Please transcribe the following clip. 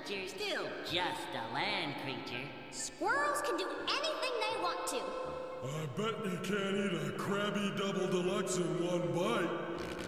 creature, still just a land creature. Squirrels can do anything they want to. I bet you can't eat a Krabby Double Deluxe in one bite.